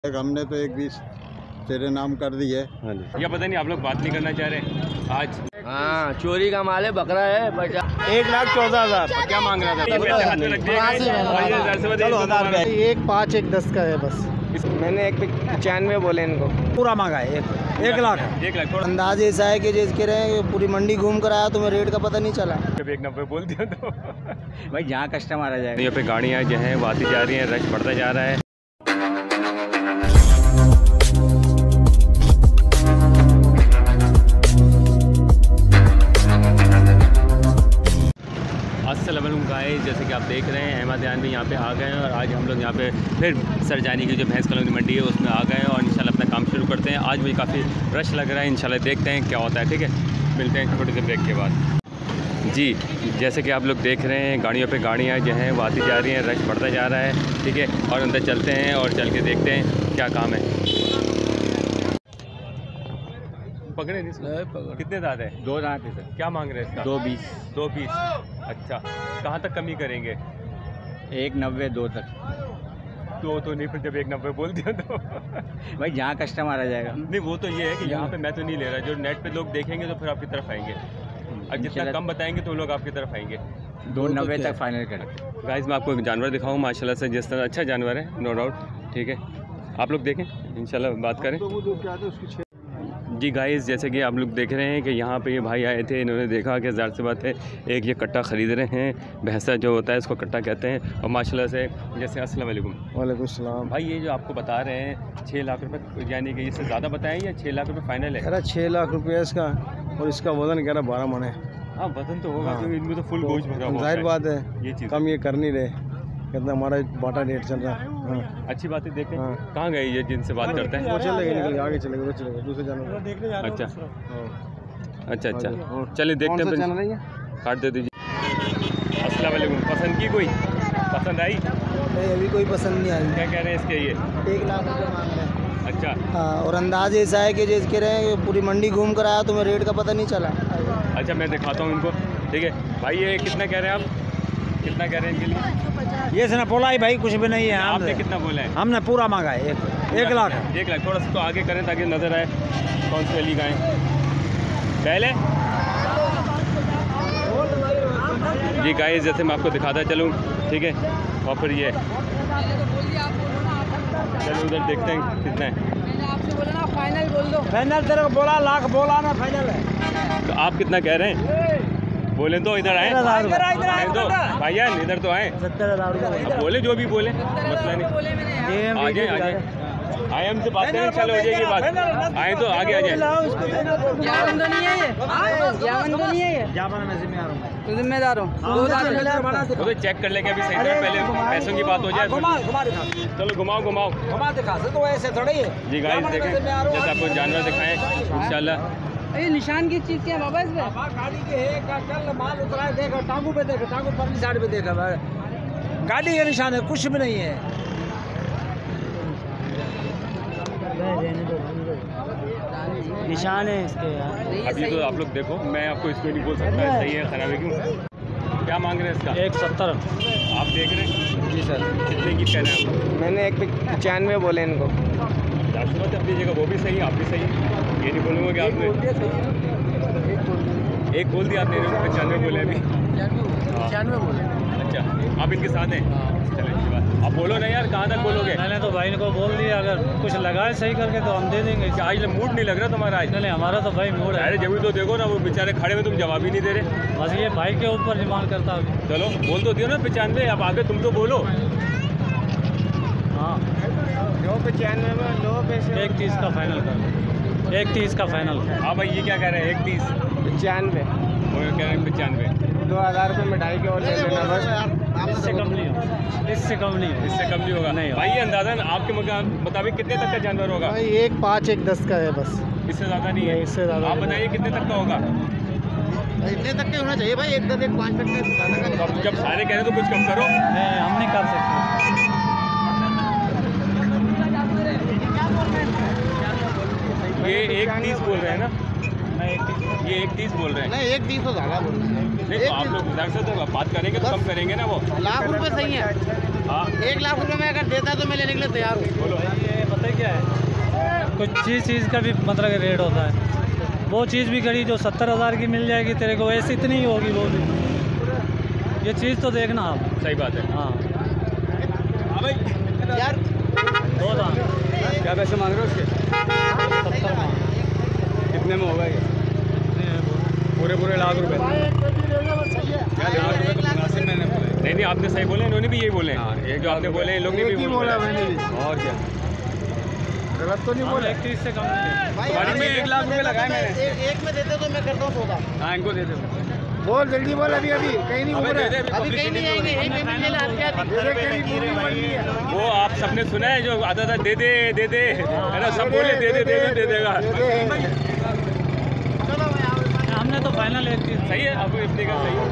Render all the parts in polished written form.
हमने तो एक 20 तेरे नाम कर दी है। हाँ जी। या पता नहीं आप लोग बात नहीं करना चाह रहे आज। हाँ, चोरी का माल है, बकरा है। 1,14,000 क्या मांग रहा था? पैसे हाथ में रख दिए गए। एक 5 एक 10 का है बस। मैंने 1,95 बोले इनको। पूरा मांगा है 1 लाख। 1 लाख थोड़ा अंदाज ऐसा है कि जैसे कह रहे हैं पूरी मंडी घूम कर आया, तुम्हें रेट का पता नहीं चला। जब 1,90 बोल दिया तो भाई जहाँ कस्टमर आ जाएगा। यहाँ पे गाड़ियाँ जो हैं वो आती जा रही हैं, रश बढ़ता जा रहा है। अस्सलाम वालेकुम गाइस, जैसे कि आप देख रहे हैं अहमदियान भी यहाँ पे आ गए हैं और आज हम लोग यहाँ पे फिर सरजानी की जो भैंस कॉलोनी मंडी है उसमें आ गए हैं और इंशाल्लाह अपना काम शुरू करते हैं। आज मुझे काफ़ी रश लग रहा है, इंशाल्लाह देखते हैं क्या होता है। ठीक है, मिलते हैं छोटे से ब्रेक के बाद। जी, जैसे कि आप लोग देख रहे हैं गाड़ियों पे गाड़ियाँ जो हैं वो आती जा रही हैं, रश बढ़ता जा रहा है। ठीक है, और अंदर चलते हैं और चल के देखते हैं क्या काम है। पकड़े नहीं? कितने दांत है? 2 दांत है सर। क्या मांग रहे हैं इसका? 2,20। 2,20। अच्छा, कहाँ तक कमी करेंगे? 1,90 2 तक। तो नहीं, फिर जब 1,90 बोल दिया तो भाई जहाँ कस्टमर आ जाएगा। नहीं, वो तो ये है कि यहाँ पे मैं तो नहीं ले रहा, जो नेट पे लोग देखेंगे तो फिर आपकी तरफ आएंगे और जितना कम बताएंगे तो लोग आपकी तरफ आएंगे। 2,90 तक फाइनल करें। गाइस, मैं आपको एक जानवर दिखाऊँ माशाल्लाह से, जिस तरह अच्छा जानवर है, नो डाउट। ठीक है, आप लोग देखें, इंशाल्लाह बात करें। जी गाइस, जैसे कि आप लोग देख रहे हैं कि यहाँ पे ये भाई आए थे, इन्होंने देखा कि ज़ाहिर सी बात है एक ये कट्टा ख़रीद रहे हैं, भैंसा जो होता है इसको कट्टा कहते हैं। और माशाल्लाह से जैसे अस्सलाम वालेकुम। वालेकुम सलाम। भाई ये जो आपको बता रहे हैं 6 लाख रुपए, यानी कि इससे ज़्यादा बताएं या 6 लाख रुपए फाइनल है? अरे 6 लाख रुपये इसका, और इसका वजन कह रहा 12 मन है। हाँ, वजन तो होगा, हाँ। क्योंकि इनमें तो फुल गोश्त भरा हुआ है। जाहिर बात है, ये चीज़ कम ये कर नहीं रहे, कितना हमारा बाटा रेट चल रहा है। हाँ। अच्छी बात है। देखें हाँ। कहाँ गए ये जिनसे बात करते हैं? वो चलेगा, निकल आगे चलेगा, वो चलेगा दूसरे जानवर। अच्छा अच्छा अच्छा, हाँ। चलिए देखते हैं। चैनल है काट दे दीजिए। अस्सलाम वालेकुम। पसंद की कोई? पसंद आई? नहीं, अभी कोई पसंद नहीं आई। क्या कह रहे हैं इसके? ये 1 लाख रुपये मांग रहे हैं। अच्छा हाँ, और अंदाज ऐसा है कि जैसे कह रहे हैं पूरी मंडी घूम कर आया, तुम्हें रेट का पता नहीं चला। अच्छा, मैं दिखाता हूँ इनको। ठीक है भाई, ये कितना कह रहे हैं आप? कितना कह रहे हैं इनके लिए? ये से ना बोला ही भाई, कुछ भी नहीं है। आपने कितना बोला है? हमने पूरा मांगा है 1 लाख। 1 लाख। थोड़ा सा तो आगे करें ताकि नज़र आए कौन सी वाली गाय पहले। जी गाइस, जैसे मैं आपको दिखाता चलूँ। ठीक है, और फिर ये चलो उधर देखते हैं कितना है। आपसे बोला ना फाइनल बोल दो। फाइनल तेरे को बोला, लाख बोला ना, फाइनल है। तो आप कितना कह रहे हैं? बोले तो इधर आए, आए तो भाईजान इधर तो आए। 70,000 रुपये। अब बोले जो भी बोले, मसला नहीं। आगे आगे आए, हमसे बात करें, चलो हो जाएगी बात। आए तो आगे आ जाए। यामन तो नहीं है ये? यामन तो नहीं है ये? जापान में जिम्मेदार हूँ। तो जिम्मेदार हो। वो तो चेक कर लेंगे अभी सही तरह, पहले पैसों की बात हो जाए। चलो घुमाओ घुमाओ। घुमा दिखा से, तो ऐसे थोड़ी है। जी गाइस देखें, जैसे आपको जानवर दिखाएं इंशाल्लाह। ये निशान की चीज़ क्या है बाबा इसमें? गाड़ी के है, कल माल उतरा है, देखो टांगू पे, देखो टांगू परली साइड पे, देखो गाड़ी के निशान है, कुछ भी नहीं है। निशान है इसके यार। अभी तो आप लोग देखो, मैं आपको इसको नहीं बोल सकता है सही है खराब है क्यों। क्या मांग रहे हैं इसका? 1,70। आप देख रहे हैं? जी सर। कितने की कह रहे हैं आप? मैंने 1,95 बोले इनको। बात अपनी जगह वो भी सही है, आप भी सही है, ये नहीं बोलूँगा कि आपने एक बोल दिया, आपने 95 बोले अभी। 95 बोले। अच्छा, आप इनके साथ हैं? चलिए अच्छी बात। आप बोलो ना यार, कहाँ तक बोलोगे? मैंने तो भाई को बोल दिया, अगर कुछ लगाए सही करके तो हम दे देंगे। क्या आज मूड नहीं लग रहा तुम्हारा? आज नहीं, हमारा तो भाई मूड है। अरे जब तो देखो ना, वो बेचारे खड़े में, तुम जवाब ही नहीं दे रहे। बस ये भाई के ऊपर डिमांड करता है। चलो बोल तो दियो ना 95, अब आगे तुम तो बोलो। हाँ, 95 में लो पैसे। 1,30 का फाइनल कर। 1,30 का फाइनल। हाँ भाई, ये क्या कह रहे हैं? 1,30। 95। वो कह रहे हैं 95। 2,000 रुपये मिठाई के और ले लेना बस। इससे कम नहीं होगा, इससे कम नहीं होगा। इससे कम नहीं होगा। नहीं भाई ये अंदाज़न आपके मुताबिक कितने तक का जानवर होगा? भाई 1 5 1 10 का है बस। इससे ज़्यादा नहीं है? इससे ज़्यादा आप बताइए कितने तक का होगा? इतने तक के होना चाहिए भाई, 1 10 1 5 तक का। तो अब जब सारे कह रहे तो कुछ कम करो। नहीं, हम नहीं कर सकते। ये 1,30 बोल रहे हैं ना? ये 1,30 बोल रहे हैं। नहीं, 1,30 तो ज़्यादा बोल रहे हैं। नहीं तो आप लोग उधर से तो बात करेंगे तो कम करेंगे ना। वो लाख रुपए सही है। हाँ, 1 लाख रुपए में अगर देता तो मैं लेने के लिए तैयार हूँ। बोलो। ये बताइए कुछ चीज़ का भी मतलब रेट होता है। वो चीज़ भी खड़ी जो 70,000 की मिल जाएगी तेरे को, ऐसी इतनी ही होगी वो भी। ये चीज़ तो देखना आप। सही बात है। हाँ यार दो दाम क्या पैसे मांग रहे हो उसके? 70 मांग। कितने में होगा ये? पूरे लाख रुपए? क्या लाख रुपए तो मुनासिब मैंने बोले। नहीं आपने सही बोले, इन्होंने भी यही बोले। हाँ, जो आपने बोले इन लोग ने भी बोला। और क्या गलत तो नहीं बोला। 31 से कम नहीं। तुम्हारी में 1 लाख रुपए लगाए मैंने। एक में देते तो मैं करता हूँ सौदा। हाँ इनको दे दे। बोल जल्दी बोल, अभी कहीं नहीं बोल रहा। अभी कहीं नहीं जाएंगे, यहीं पे मिल जाएगा। वो आप सबने सुना है जो आता था दे दे है ना, सब बोले दे देगा। हमने तो फाइनल 31। सही है, आपको इतने का सही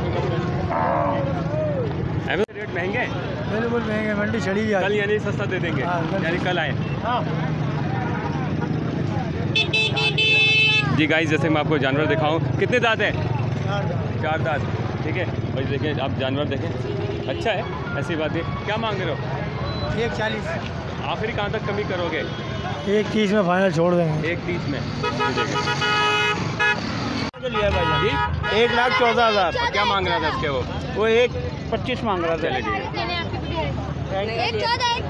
है। रेट महंगे हैं बिल्कुल महंगे, मंडी चढ़ी कल, जाए। यानी सस्ता दे देंगे। यानी कल आए। जी गाइस, जैसे मैं आपको जानवर दिखाऊं, कितने दांत है? 4 दांत। ठीक है भाई, देखें आप जानवर देखें, अच्छा है, ऐसी बात है। क्या मांग रहे हो? 140। आखिरी कहाँ तक कमी करोगे? 130 में फाइनल छोड़ देंगे। 130 में। लिया भाई जी 1,14,000। और क्या मांग रहा था इसके? वो 1,25 मांग रहा था। चले ठीक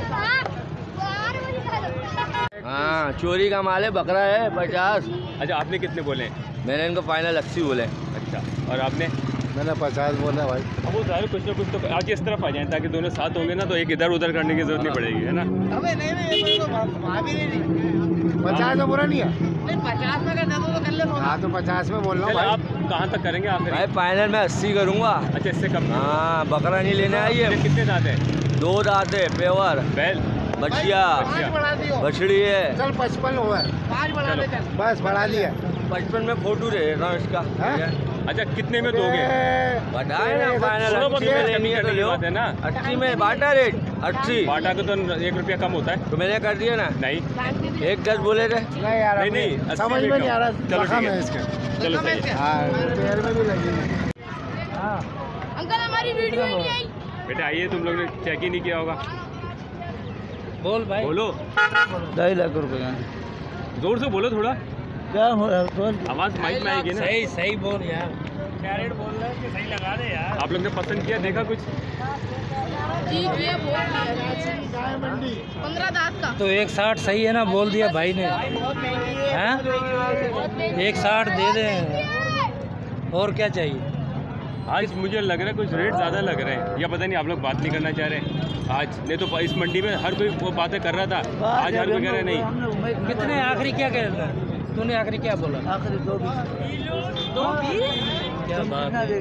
है। हाँ चोरी का माल है, बकरा है 50। अच्छा, आपने कितने बोले हैं? मैंने इनको फाइनल 80 बोले। अच्छा, और आपने? मैंने 50 बोला भाई। अब वो सारे कुछ ना कुछ तो आज इस तरफ आ जाए, ताकि दोनों साथ होंगे ना, तो एक इधर उधर करने की जरूरत नहीं पड़ेगी, है ना? अबे नहीं 50 में बुरा नहीं है। 50 में कर दे तो कर ले। हाँ तो 50 में बोल रहा हूँ चलो, भाई। आप कहाँ तक करेंगे आखिर? भाई फाइनल में 80 करूँगा। अच्छा, इससे कम? हाँ बकरा नहीं लेने आई है। कितने दांत है? 2 दांत है, पेवर, बैल, बछिया, बढ़ा दियो, बछड़ी है। चल 55 हुआ, 5 बढ़ा दे चल। बस बढ़ा दिया। 55 में फोटो दे रहा हूँ इसका। अच्छा, कितने में दोगे? बताए ना फाइनल थोड़ा बहुत 80 में कमी लेनी है तो करने की लो। बात है ना। 80 में बाटा रेट 80। बाटा का तो 1 रुपया कम होता है। तो मैंने कर दिया ना। नहीं 1 गज बोले थे। नहीं यार, नहीं, 80 समझ में नहीं आ रहा। चलो ठीक है, इसका। चलो सही है। हाँ पैर में भी लगेगी। हाँ अंकल हमारी वीडियो ही नहीं आई। बेटा आइए, तुम लोग ने चेक ही नहीं किया होगा। बोल भाई। बोलो, 2.5 लाख रुपए। जोर से बोलो थोड़ा, क्या बोल? आवाज़ माइक में आएगी ना। सही बोल यार। क्या रेट बोल रहे हैं कि सही लगा दे यार। आप लोग ने पसंद किया, देखा कुछ? जी ये बोल दिया 15 दांत का। तो 160 सही है ना, बोल दिया भाई ने। हैं 160 दे दें, और क्या चाहिए? आज मुझे लग रहा है कुछ रेट ज़्यादा लग रहे हैं, या पता नहीं आप लोग बात नहीं करना चाह रहे आज। नहीं तो इस मंडी में हर कोई वो बातें कर रहा था, आज हर कोई कह रहे नहीं। कितने आखिरी क्या कह रहा है? तूने आखिरी क्या बोला? आखिरी 220। क्या बात है?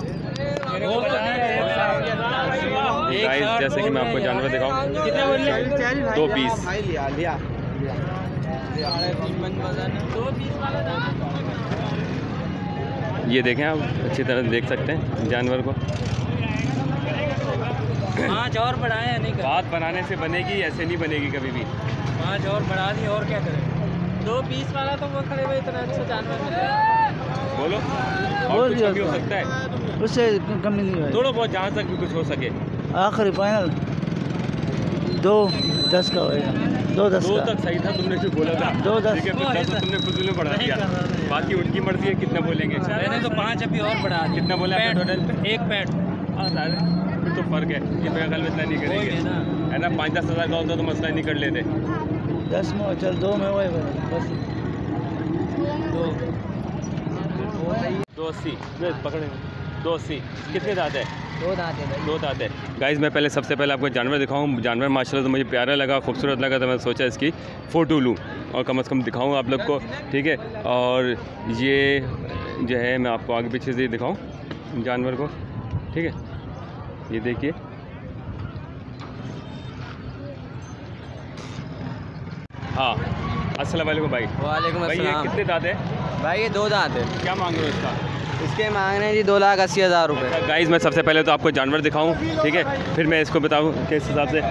गाइस, जैसे कि मैं आपको जानवर दिखाऊं, कितने बोले? 2 पीस। लिया ये देखें, आप अच्छी तरह देख सकते हैं जानवर को। 5 और बढ़ाए या नहीं? बात बनाने से बनेगी, ऐसे नहीं बनेगी कभी भी। 5 और बढ़ा दी, और क्या करें? 2 20 वाला तो वो खड़े हुए इतना अच्छा जानवर मिल रहा है। बोलो, और कुछ कमी हो सकता है? उससे कम नहीं है। थोड़ा बहुत, जहाँ तक भी कुछ हो सके। आखिरी फाइनल 2.10 का होएगा। 2.10 2 का। तक सही था, तुमने जो बोला था। 2.10। ठीक है, फिर 10 तुमने फजूल में बढ़ा दिया। बाकी उनकी मर्जी है, कितना बोलेंगे। मैंने तो 5 अभी और बढ़ा दिया। कितना बोला आपने टोटल? 1 पैंट। हाँ सारे फिर तो फर्क है, ये मेरे ख्याल में इतना नहीं करेंगे, है ना? 5-10 हज़ार का होता तो मसला नहीं कर लेते। 10 में चल, 2 में वही बस। 280 पकड़े, 280। कितने दांत है? 2 दांत है भाई। 2 दांत है। गाइस, मैं पहले सबसे पहले आपको जानवर दिखाऊं। जानवर माशाल्लाह तो मुझे प्यारा लगा, खूबसूरत लगा, तो मैं सोचा इसकी फ़ोटो लूँ और कम से कम दिखाऊं आप लोग को। ठीक है, और ये जो है मैं आपको आगे पीछे से दिखाऊं जानवर को। ठीक है, ये देखिए, हाँ। अस्सलाम वालेकुम भाई। वालेकुम भाई, ये अस्सलाम। कितने दांत है? भाई ये 2 दांत है। क्या मांग रहे हो इसका? इसके मांग रहे हैं जी 2,80,000 रुपये। गाइस, मैं सबसे पहले तो आपको जानवर दिखाऊं, ठीक है, फिर मैं इसको बताऊं किस हिसाब से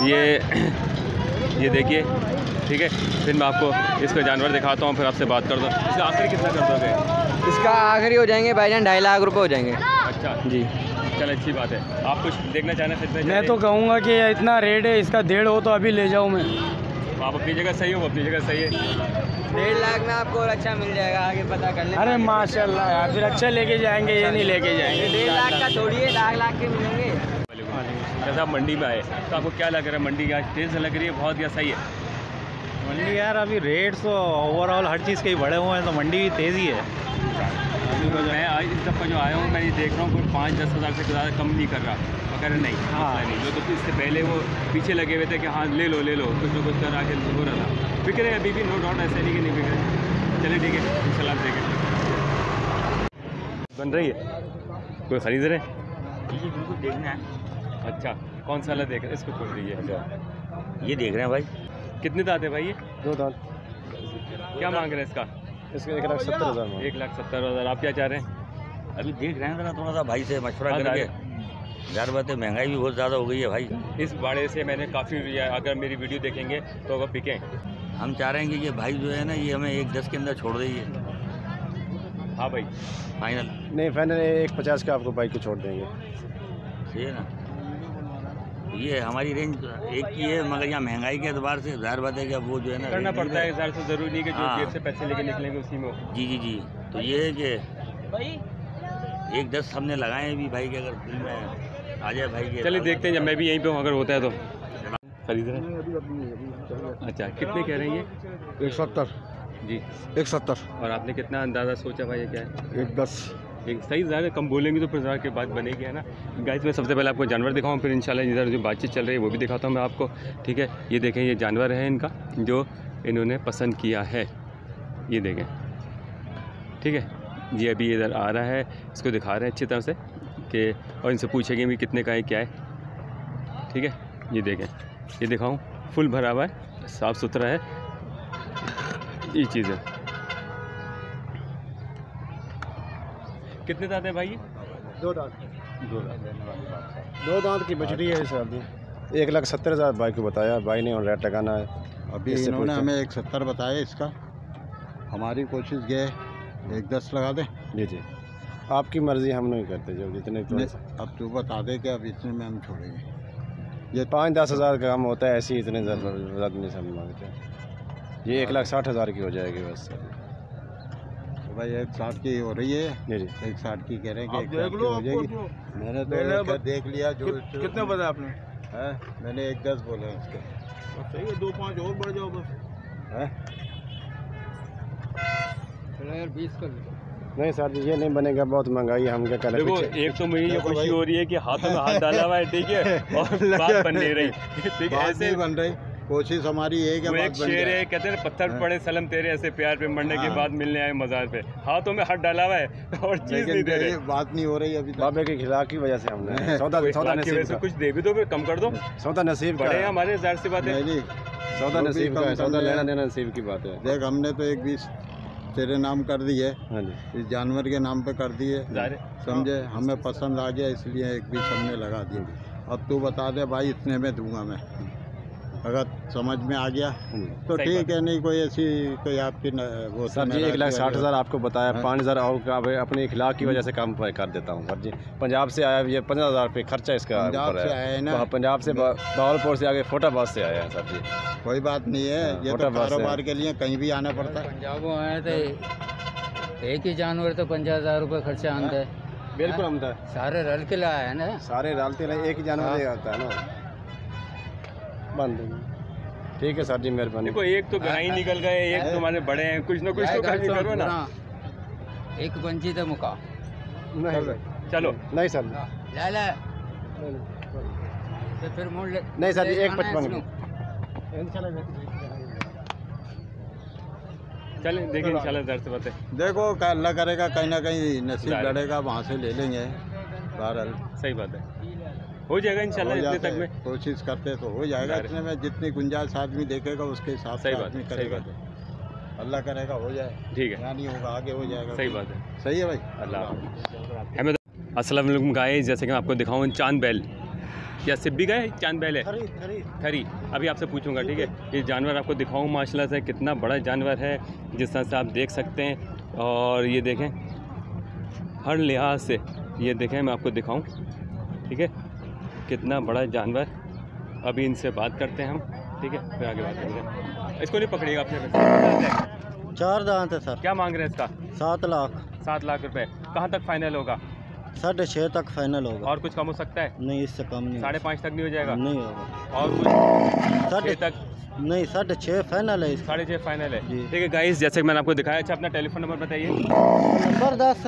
ये देखिए, ठीक है, फिर मैं आपको इसका जानवर दिखाता हूं, फिर आपसे बात कर दूँ। इसका आखिरी कितना कर दोगे? इसका आखिरी हो जाएंगे भाईजान 2.5 लाख रुपए हो जाएंगे। अच्छा जी, चल, अच्छी बात है। आप कुछ देखना चाहना फिर? मैं तो कहूँगा कि इतना रेट है इसका, 1.5 हो तो अभी ले जाऊँ मैं। आप अपनी जगह सही हो, वो अपनी जगह सही है। 1.5 लाख में आपको और अच्छा मिल जाएगा, आगे पता कर लें। अरे माशाल्लाह यार, फिर अच्छा लेके जाएंगे, ये नहीं लेके जाएंगे। 1.5 लाख का थोड़ी है, 1 लाख के मिलेंगे। जैसा आप मंडी में आए तो आपको क्या लग रहा है, मंडी आज तेज़ लग रही है बहुत या सही है? मंडी यार अभी रेट्स तो ओवरऑल हर चीज़ के ही बढ़े हुए हैं, तो मंडी भी तेज़ी है। मैं आज इस दफ़ा जो आया हूँ मैं ये देख रहा हूँ कोई 5-10 हज़ार से ज़्यादा कम नहीं कर रहा वगैरह, नहीं मसला नहीं। जो तो इससे पहले वो पीछे लगे हुए थे कि हाँ ले लो कुछ ना कुछ कर आके हो रहा था। बिक रहे अभी भी, नो डाउट, ऐसे नहीं कि नहीं बिक रहे। चलिए ठीक है, इंशाल्लाह देखें। बन रही है, कोई ख़रीद रहे? बिल्कुल देखना है। अच्छा, कौन सा वाला देख रहे हैं? इसको खोल दीजिए। ये देख रहे हैं भाई। कितने दांत है भाई ये? 2 दांत। क्या मांग रहे हैं इसका? इसके 1,70,000 में। 1,70,000। आप क्या चाह रहे हैं? अभी देख रहे हैं जरा, थोड़ा सा भाई से मशवरा करके। यार बात है, महंगाई भी बहुत ज़्यादा हो गई है भाई। इस बाड़े से मैंने काफ़ी, अगर मेरी वीडियो देखेंगे तो अगर बिकें। हम चाह रहे हैं कि ये भाई जो है ना, ये हमें 1,10 के अंदर छोड़ दीजिए। हाँ भाई, फाइनल नहीं, फाइनल 1,50 का आपको बाइक को छोड़ देंगे। सही है ना। ये हमारी रेंज एक ही है, मगर यहाँ महंगाई के एतबार से ज़ाहिर बात है कि अब वो जो है ना करना पड़ता है। ज़्यादा से ज़रूरी नहीं कि जो हाँ। जेब से पैसे लेके निकलेंगे उसी में। जी। तो ये है कि 1,10 हमने लगाए हैं भी भाई के, अगर दिल में आ जाए भाई के। चलिए देखते हैं, जब मैं भी यहीं पे हूँ, अगर होता है तो खरीद रहे हैं। अच्छा, कितने कह रहे हैं ये? 1,70 जी, 1,70 और आपने कितना अंदाज़ा सोचा भाई ये क्या है? 1,10 एक सही ज़्यादा कम बोलेंगे तो फिर ज़्यादा के बाद बनेगी, है ना। गाइस, मैं सबसे पहले आपको जानवर दिखाऊं, फिर इंशाल्लाह इधर जो बातचीत चल रही है वो भी दिखाता हूं मैं आपको, ठीक है। ये देखें, ये जानवर है इनका जो इन्होंने पसंद किया है, ये देखें, ठीक है। ये अभी इधर आ रहा है, इसको दिखा रहे हैं अच्छी तरह से कि, और इनसे पूछेंगे भी कितने का है, क्या है, ठीक है। ये देखें, ये दिखाऊँ, फुल भरा हुआ है, साफ़ सुथरा है, ये चीज़ है। कितने दांत है भाई ये? 2 दांत। 2 दांत। 2 दांत की बछड़ी है सर जी। 1,70,000 भाई को बताया, भाई ने और रेट लगाना है। अभी इन्होंने हमें 1,70 बताया इसका। हमारी कोशिश ये 1,10 लगा दें। जी, आपकी मर्ज़ी, हम नहीं करते जो जितने तो। अब तू बता दे कि अब इतने में हम छोड़ेंगे। ये 5-10 हज़ार का काम होता है, ऐसे ही इतने ज़रूरत नहीं सब मांगते। ये 1,60,000 की हो जाएगी बस। भाई 1,60 की हो रही है। जी 1,60 की कह रहे हैं कि 1,60 की हो जाएगी। मैंने तो देख लिया जो कितने बताया आपने? है, मैंने 1,10 बोले उसके। सही है, 2-5 और बढ़ जाओ बस। है यार 20 कर नहीं सर जी, ये नहीं बनेगा, बहुत महंगाई है। हम क्या करें? देखो, एक तो मुझे ये खुशी हो रही है कि हाथों में हाथ डाला हुआ है, ठीक है, और बात बन नहीं रही, ठीक है। ऐसे बन रही कोशिश हमारी है कि वो एक शेर है, कहते हैं पत्थर पड़े सलम तेरे, ऐसे प्यार पे मरने के बाद मिलने आए मज़ार पे, हाथों में हाथ डाला हुआ है और चीज़ नहीं दे रहे। बात नहीं हो रही अभी तक। बाबे के खिलाफ की वजह से हमने सौदा नसीब से कुछ दे भी दो, फिर कम कर दो। सौदा नसीब बड़े हैं हमारे, ज़ाहिर सी बात है। नहीं, सौदा नसीब का है, सौदा लेना देना नसीब की बात है। देख, हमने तो 1,20 तेरे नाम कर दिए। हाँ जी, इस जानवर के नाम पे कर दिए, समझे। हमें पसंद आ गया, इसलिए 1,20 हमने लगा दिए। अब तू बता दे भाई, इतने में दूंगा मैं। अगर समझ में आ गया तो ठीक है, नहीं कोई ऐसी कोई आपकी वो। सर जी 1,60,000 आपको बताया, 5,000 और अपने इखलाक की वजह से काम कर देता हूँ सर जी। पंजाब से आया, ये 15,000 रुपये खर्चा इसका पंजाब से आया है ना। पंजाब से, बहावलपुर से आगे फोटाबाद से आया है सर जी। कोई बात नहीं है, ये तो कारोबार के लिए कहीं भी आना पड़ता है। पंजाब आए थे, एक ही जानवर तो 50,000 रुपये खर्चा आंदा है। बिल्कुल आमदा है, सारे रल के लाया है ना, सारे डालते रहे, एक ही जानवर आता है ना। बंद, ठीक है सर जी, मेहरबानी। देखो, एक तो गहराई निकल गए, एक तुम्हारे बड़े हैं, कुछ ना कुछ तो खाली करो ना। एक पंची तो मुका चलो, नहीं सर, ले ले तो फिर मोड़ ले। नहीं सर जी, 1,55 चलें, देखें इंशाल्लाह दर से बात है। देखो, अल्लाह करेगा कहीं ना कहीं नसीब लड़ेगा, वहाँ से ले लेंगे। बहरहाल सही बात है, हो जाएगा इंशाल्लाह। इतने तक में कोशिश करते तो हो जाएगा। इतने में जितनी गुंजाइश आदमी देखेगा उसके हिसाब से आदमी करेगा। अल्लाह करेगा हो जाए, ठीक है। यहाँ नहीं होगा, आगे हो जाएगा। सही बात है, सही है भाई। अल्लाह। अस्सलाम वालेकुम गाइस, जैसे कि मैं आपको दिखाऊँ, चांद बैल या सिब्बी गए, चांद बैल है खरी। अभी आपसे पूछूंगा, ठीक है। ये जानवर आपको दिखाऊँ, माशाल्लाह से कितना बड़ा जानवर है, जिस तरह से आप देख सकते हैं। और ये देखें, हर लिहाज से ये देखें, मैं आपको दिखाऊँ, ठीक है, कितना बड़ा जानवर। अभी इनसे बात करते हैं हम, ठीक है, फिर आगे बात करेंगे। इसको नहीं पकड़िएगा आपने। 4 दांत है सर। क्या मांग रहे हैं इसका? 7 लाख। 7 लाख रुपए। कहाँ तक फाइनल होगा? 6.5 तक फाइनल होगा। और कुछ कम हो सकता है? नहीं, इससे कम नहीं। 5.5 तक नहीं हो जाएगा? नहीं होगा। और कुछ 6 तक? नहीं, 6.5 फाइनल है। 6.5 फाइनल है। ठीक है गाइस, जैसे कि मैंने आपको दिखाया। अच्छा, अपना टेलीफोन नंबर बताइए। नंबर 10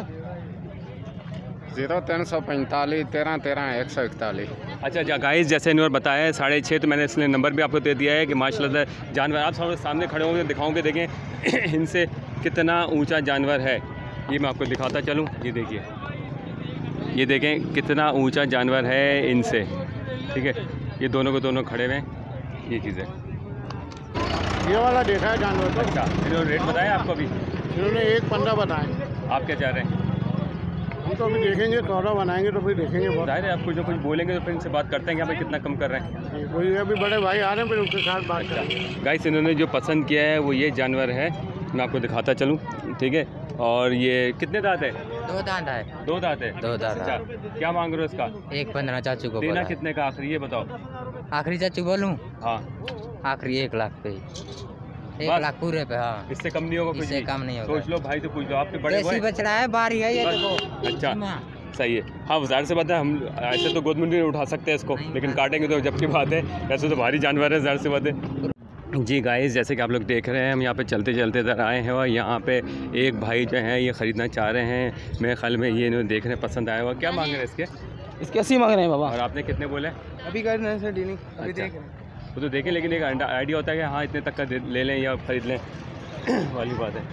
0345 13 13 141। अच्छा गाइस, जैसे इन्होंने बताया 6.5, तो मैंने इसलिए नंबर भी आपको दे दिया है कि माशाल्लाह जानवर आप सामने खड़े होंगे, दिखाओगे, देखें इनसे कितना ऊंचा जानवर है। ये मैं आपको दिखाता चलूँ। ये देखिए, ये देखें कितना ऊंचा जानवर है इनसे। ठीक है, ये दोनों को दोनों खड़े हुए हैं। ये चीज़ है, ये वाला देखा है जानवर तो। अच्छा, इन्होंने रेट बताया आपको अभी? इन्होंने 1.15 बताए। आप क्या चाह रहे हैं? हम तो अभी देखेंगे, सौदा बनाएंगे तो फिर देखेंगे। बहुत जाहिर है, आप कुछ ना कुछ बोलेंगे तो फिर इनसे बात करते हैं कि यहाँ पे कितना कम कर रहे हैं। कोई अभी बड़े भाई आ रहे हैं, फिर उनके साथ बात करेंगे। गाइस, इन्होंने जो पसंद किया है वो ये जानवर है, मैं आपको दिखाता चलूँ। ठीक है, और ये कितने दांत है? 2 दांत है। 2 दांत है। 2 दांत। अच्छा, क्या मांग रहे हो इसका? 1.15 चाचू को देना कितने का आखिरी, ये बताओ। आखिरी चाचू बोलूँ? हाँ, आखिरी 1 लाख पे। 1 लाख पूरे पे। हाँ, इससे कम नहीं होगा कुछ? इससे कम नहीं होगा। सोच लो भाई, तो पूछ लो, आपके बड़े भाई। बच रहा है, बारी है ये देखो। अच्छा, सही है। हाँ, ज़ाहिर सी बात है, हम ऐसे तो गोद में नहीं उठा सकते इसको, लेकिन काटेंगे तो जब की बात है। ऐसे तो भारी जानवर है, ज़ाहिर सी बात है। जी गाइस, जैसे कि आप लोग देख रहे हैं, हम यहाँ पे चलते चलते इधर आए हैं और यहाँ पे एक भाई जो हैं ये ख़रीदना चाह रहे हैं। मेरे ख्याल में ये इन्होंने देख रहे हैं, पसंद आया हुआ। क्या मांग रहे हैं इसके? इसके 80 मांग रहे हैं बाबा। और आपने कितने बोले? अभी कर रहे हैं सर डीलिंग। अभी अच्छा, देख रहे हैं। वो तो देखें, लेकिन एक आइडिया होता है कि हाँ इतने तक का ले लें या ख़रीद लें वाली बात है।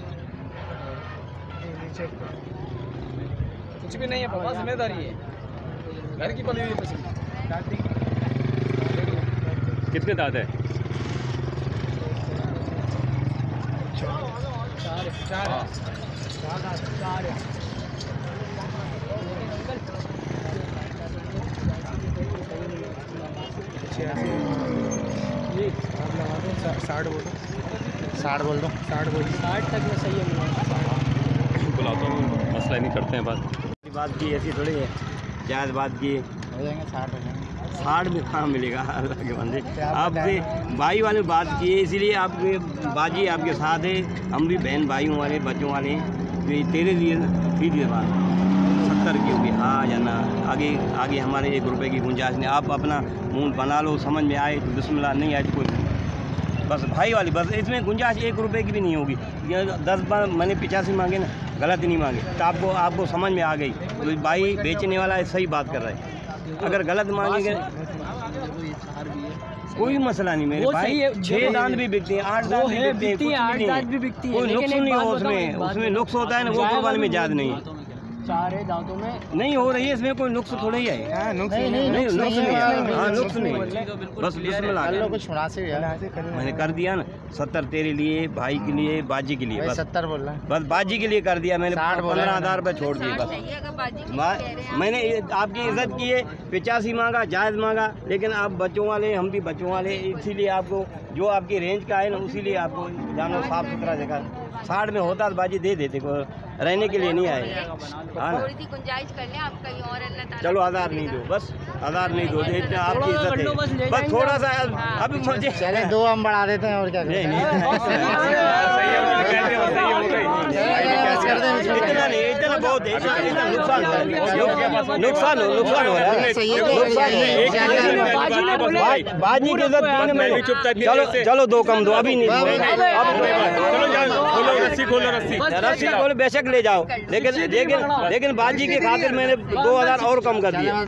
कुछ भी नहीं है बाबा, जिम्मेदारी है, घर की पली हुई है। कितने दांत है? 60 बोल दो। 60 तक में सही है। बुलाता हूँ, मसला नहीं, करते हैं बात की ऐसी थोड़ी है, जायज़ बात की हो जाएंगे 60 हो जाएंगे। 60 में कहाँ मिलेगा अल्लाह के बंदे। आपसे भाई वाले बात की है, इसीलिए आपके बाजी आपके साथ है, हम भी बहन भाइयों वाले बच्चों वाले हैं। तो ये तेरे लिए सीधी बात 70 की होगी, हाँ या ना। आगे हमारे 1 रुपये की गुंजाइश नहीं। आप अपना मुँह बना लो, समझ में आए तो बिस्मिल्लाह, नहीं आए तो कोई बस भाई वाली, बस इसमें गुंजाइश 1 रुपये की भी नहीं होगी। 10 बार मैंने 85 मांगे ना, गलत नहीं मांगे, तो आपको समझ में आ गई। तो भाई बेचने वाला है, सही बात कर रहा है। अगर गलत मांगेंगे कोई मसला नहीं मेरे भाई। 6 दांत भी बिकती हैं, 8 दांत भी बिकती हैं, 8 दांत भी बिकती है, कोई नुक्स नहीं हो उसमें नुक्स होता है ना, वो कुर्बानी में याद नहीं है। 4 दांतों में नहीं हो रही है, इसमें कोई नुक्स थोड़ा ही है। नुक्स नहीं, बस बिस्मिल्लाह कुछ मुनासिब है, मैंने कर दिया ना। 70 तेरे लिए, भाई के लिए, बाजी के लिए, बस 70 बोल रहा है। बस बाजी के लिए कर दिया मैंने। 15,000 रुपये छोड़ दिए बस। मैंने आपकी इज्जत की है, 85 मांगा, जायज़ मांगा, लेकिन आप बच्चों वाले, हम भी बच्चों वाले, इसीलिए आपको जो आपकी रेंज का है ना, उसीलिए आपको जानो साफ सुथरा जगह। 60 में होता तो बाजी दे देते, को रहने के लिए नहीं आए। हाँ ना, गुंजाइश कर लें आप कहीं और, अल्लाह ताला। चलो 1000 नहीं दो, बस 1000 नहीं दो, इतना आपकी इज्जत है, बस थोड़ा सा। अभी मुझे चले 2 हम बढ़ा देते हैं, और क्या करें। इतना नहीं, इतना बहुत है, इतना नुकसान हो रहा है। बाजी की इज्जत, चलो 2 कम दो, अभी नहीं। रस्सी खोलो, बेशक ले जाओ, लेकिन बाजी के खातिर मैंने 2000 और कम कर दिया।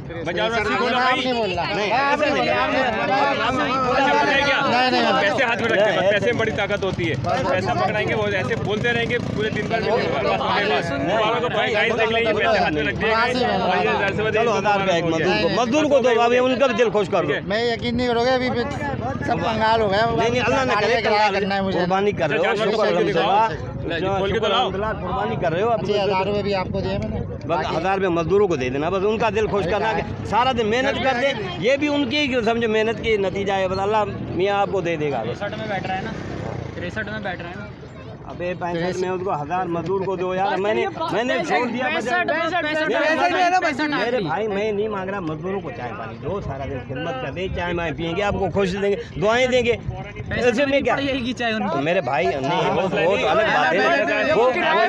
पैसे हाथ में रखते हैं, पैसे में बड़ी ताकत होती है। पैसा पकड़ाएंगे, वो ऐसे बोलते रहेंगे पूरे दिन भर। चलो 1000 का एक मजदूर को दो, अभी उनका भी दिल खुश कर दो। मैं यकीन नहीं करोगे, अभी सब कंगाल हो गया। नहीं, अल्लाह ने करना है मुझे। कुर्बानी कर रहे हो, कुर्बानी कर रहे हो। 1000 रुपये भी आपको दिए मैंने, बस 1000 रुपये मजदूरों को दे देना, बस उनका दिल खुश करना। सारा दिन मेहनत कर दे, ये भी उनकी समझो मेहनत की नतीजा है, बस अल्लाह मियाँ आपको दे देगा। 63 में बैठ रहा है ना, 63 में बैठ रहा है ना। अबे 65 में उसको 1000 मजदूर को दो यार। मैंने छोड़ दिया। मेरे भाई मैं नहीं मांग रहा मजदूरों को चाय पानी दो, सारा दिन खिदमत कर दे, चाय माय पियेंगे, आपको खुश देंगे, दुआएं देंगे, ऐसे में क्या मेरे भाई नहीं वो तो अलग बात है। वो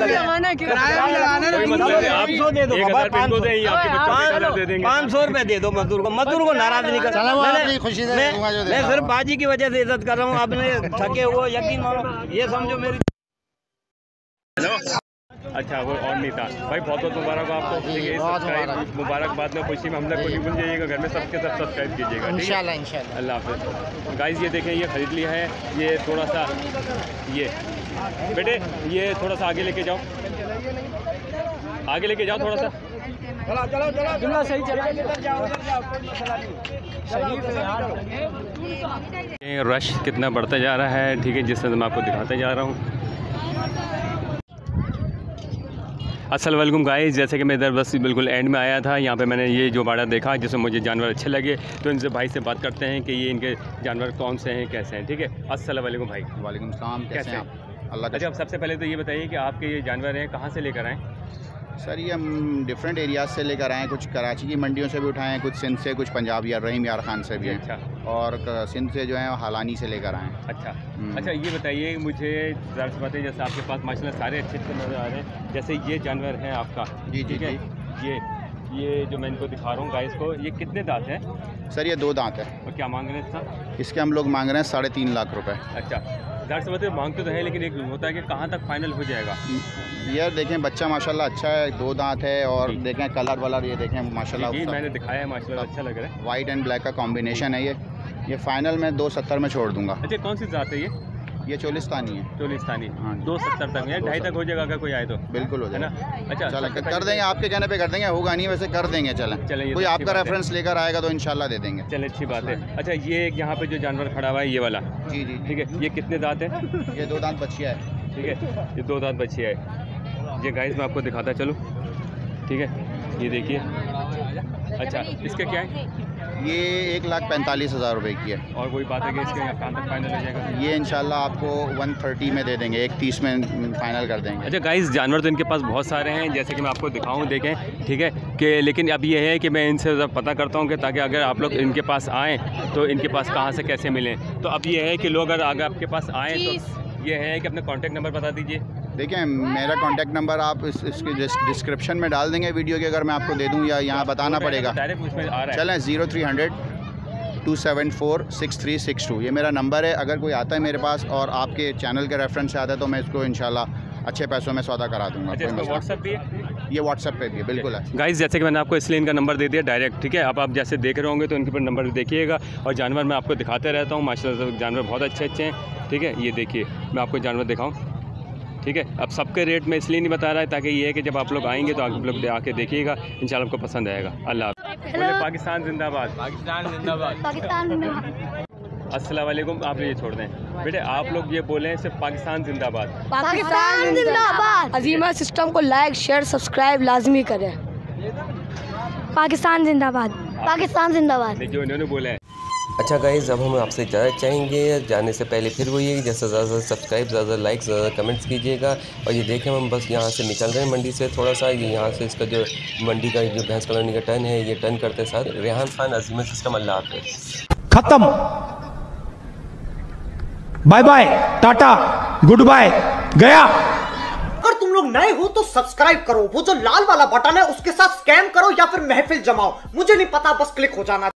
500 रुपए दे दो मजदूर को नाराज नहीं कर। मैं सिर्फ बाजी की वजह से इज्जत कर रहा हूँ। आपने थके हुए यकीन मानो, ये समझो मेरी। अच्छा वो और नहीं था भाई, बहुत बहुत मुबारक आपको, सब्सक्राइब मुबारकबाद में खुशी में हम लोग को नहीं भूल जाइएगा, घर में सबके सब सब्सक्राइब कीजिएगा इंशाल्लाह इंशाल्लाह। अल्लाह हाफ़िज़। गाइस ये देखें, ये ख़रीद लिया है, ये थोड़ा सा ये बेटे ये थोड़ा सा आगे लेके जाओ, आगे लेके जाओ थोड़ा सा। रश कितना बढ़ता जा रहा है, ठीक है, जिससे मैं आपको दिखाते जा रहा हूँ। अस्सलाम वालेकुम गाइस, जैसे कि मैं इधर बस बिल्कुल एंड में आया था, यहाँ पे मैंने ये जो बाड़ा देखा जिसमें मुझे जानवर अच्छे लगे, तो इनसे भाई से बात करते हैं कि ये इनके जानवर कौन से हैं, कैसे हैं। ठीक है, अस्सलाम वालेकुम भाई। वालेकुम सलाम, कैसे हैं आप? अल्लाह का। अच्छा, अब सबसे पहले तो ये बताइए कि आपके ये जानवर हैं कहाँ से लेकर आएँ? सर ये हम डिफरेंट एरियाज से लेकर आए हैं, कुछ कराची की मंडियों से भी उठाए हैं, कुछ सिंध से, कुछ पंजाब या रहीम यार खान से भी हैं। अच्छा। और सिंध से जो है हालानी से लेकर आए हैं। अच्छा अच्छा, ये बताइए मुझे ज़रा सी बातें, जैसे आपके पास माशाल्लाह सारे अच्छे अच्छे नज़र आ रहे हैं, जैसे ये जानवर है आपका, जी जी जी, ये जो मैं इनको दिखा रहा हूँ गाइस को, ये कितने दांत हैं? सर ये 2 दांत है। और क्या मांग रहे हैं इसका? इसके हम लोग मांग रहे हैं 3.5 लाख रुपए। अच्छा, ज़रा सी बातें मांगते तो हैं, लेकिन एक होता है कि कहाँ तक फाइनल हो जाएगा? यार देखें बच्चा माशाल्लाह अच्छा है, 2 दांत है, और देखें कलर वलर ये देखें माशाल्लाह मैंने दिखाया है, माशाल्लाह अच्छा लग रहा है। वाइट एंड ब्लैक का कॉम्बिनेशन है ये फाइनल में 270 में छोड़ दूंगा। अच्छा, कौन सी जात है ये चोलिस्तानी है। चोलिस्तानी, हाँ 270 तक, 2.5 तक हो जाएगा अगर कोई आए तो? बिल्कुल हो जाएगा। अच्छा चलो कर देंगे, आपके कहने पे कर देंगे, होगा नहीं वैसे कर देंगे। चलें कोई आपका रेफरेंस लेकर आएगा तो इंशाल्लाह दे देंगे। चले, अच्छी बात है। अच्छा, ये यहाँ पे जो जानवर खड़ा हुआ है ये वाला, जी जी ठीक है, ये कितने दांत है? ये 2 दांत बच्चिया है। ठीक है, ये 2 दांत बच्चिया है। ये गाइस मैं आपको दिखाता चलो, ठीक है, ये देखिए। अच्छा, इसके क्या है? ये 1,45,000 रुपये की है। और वही बात है कि इसके कहाँ तक फाइनल हो जाएगा? ये इंशाल्लाह आपको 130 में दे देंगे, 130 में फाइनल कर देंगे। अच्छा गाइस, जानवर तो इनके पास बहुत सारे हैं, जैसे कि मैं आपको दिखाऊं, देखें, ठीक है, कि लेकिन अब ये है कि मैं इनसे पता करता हूं कि ताकि अगर आप लोग इनके पास आएँ तो इनके पास कहाँ से कैसे मिलें। तो अब ये है कि लोग अगर आपके पास आएँ तो ये है कि अपना कॉन्टैक्ट नंबर बता दीजिए। देखिए मेरा कॉन्टैक्ट नंबर आप इसके डिस्क्रिप्शन में डाल देंगे वीडियो के, अगर मैं आपको दे दूं या यहाँ बताना पड़ेगा? डायरेक्ट उसमें आ रहा है। चलें 0300 274 6362 ये मेरा नंबर है। अगर कोई आता है मेरे पास और आपके चैनल के रेफरेंस से आता है तो मैं इसको इंशाल्लाह अच्छे पैसों में सौदा करा दूंगा। अच्छा, व्हाट्सएप भी है? ये व्हाट्सएप पे भी है, बिल्कुल है। गाइस जैसे कि मैंने आपको इसलिए इनका नंबर दे दिया डायरेक्ट, ठीक है, अब आप जैसे देख रहे होंगे तो इनके ऊपर नंबर देखिएगा, और जानवर मैं आपको दिखाते रहता हूँ, माशाल्लाह जानवर बहुत अच्छे अच्छे हैं। ठीक है, ये देखिए मैं आपको जानवर दिखाऊँ, ठीक है। अब सबके रेट में इसलिए नहीं बता रहा है ताकि ये है कि जब आप लोग आएंगे तो आप लोग आके देखिएगा, इंशाल्लाह आपको पसंद आएगा। अल्लाह बोले पाकिस्तान जिंदाबाद, पाकिस्तान जिंदाबाद, पाकिस्तान जिंदाबाद। अस्सलाम वालेकुम, आप ये छोड़ दें बेटे, आप लोग ये बोलें सिर्फ पाकिस्तान जिंदाबाद, पाकिस्तान जिंदाबाद। अजीमा सिस्टम को लाइक शेयर सब्सक्राइब लाजमी करें। पाकिस्तान जिंदाबाद, पाकिस्तान जिंदाबाद, जो इन्होंने बोला है। अच्छा गाइज़, अब हम आपसे इजाज़त चाहेंगे, जाने से पहले फिर वही है जैसा ज़्यादा सब्सक्राइब, ज़्यादा लाइक, ज़्यादा कमेंट्स कीजिएगा। और ये देखें हम बस यहाँ से निकल रहे हैं मंडी से, थोड़ा सा ये यहाँ से इसका जो मंडी का जो भैंस कॉलोनी का टर्न है, ये टर्न करते साथ रेहान खान अजीमा सिस्टम। अल्लाह हाफ़िज़, खत्म, bye bye, tata, goodbye, गया। अगर तुम लोग नए हो तो सब्सक्राइब करो, वो जो लाल वाला बटन है उसके साथ स्कैम करो या फिर महफिल जमाओ, मुझे नहीं पता, बस क्लिक हो जाना।